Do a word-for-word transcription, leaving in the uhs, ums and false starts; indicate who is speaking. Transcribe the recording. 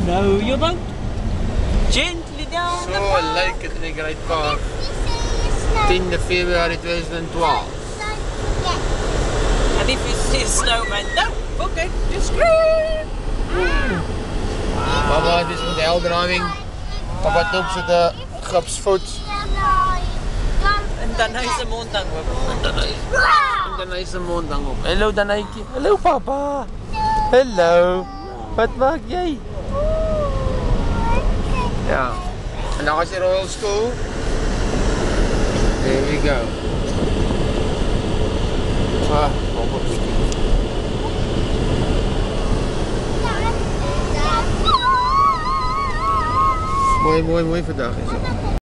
Speaker 1: No, you don't. Gently down
Speaker 2: So
Speaker 1: the path.
Speaker 2: lyk dit in die Great Park. tiende Februarie tweeduisend twaalf.
Speaker 1: And if you see a snowman, don't forget to scream.
Speaker 2: Papa is met hel driving. Papa het ook so 'n gipsvoet.
Speaker 1: En dan hy se mond hang oop.
Speaker 2: En dan hy en dan hy se mond hang op. Hallo Danetjie. Hallo papa. Hallo. Wat maak jy? Ja. En dan is die Royal School. There we go. Ah, kom op bietjie. Mooi, mooi, mooi vandag is dit.